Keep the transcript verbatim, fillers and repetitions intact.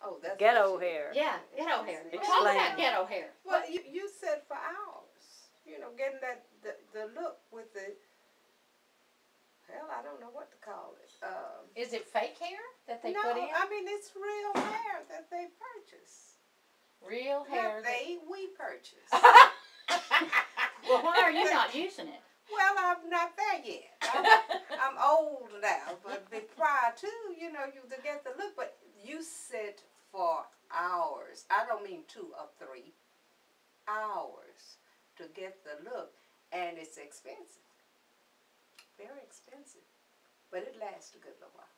Oh, that's Ghetto hair. Yeah, ghetto hair. Talk Explain. about ghetto hair. Well, you, you said for hours. You know, getting that the, the look with the, hell, I don't know what to call it. Um, Is it fake hair that they no, put in? I mean, it's real hair that they purchase. Real hair. Not they, we purchase. Well, why are you not using it? Well, I'm not there yet. I'm, I'm old now, but be- prior to, you know, you to get the look, but you sit for hours. I don't mean two or three hours to get the look, and it's expensive, very expensive, but it lasts a good little while.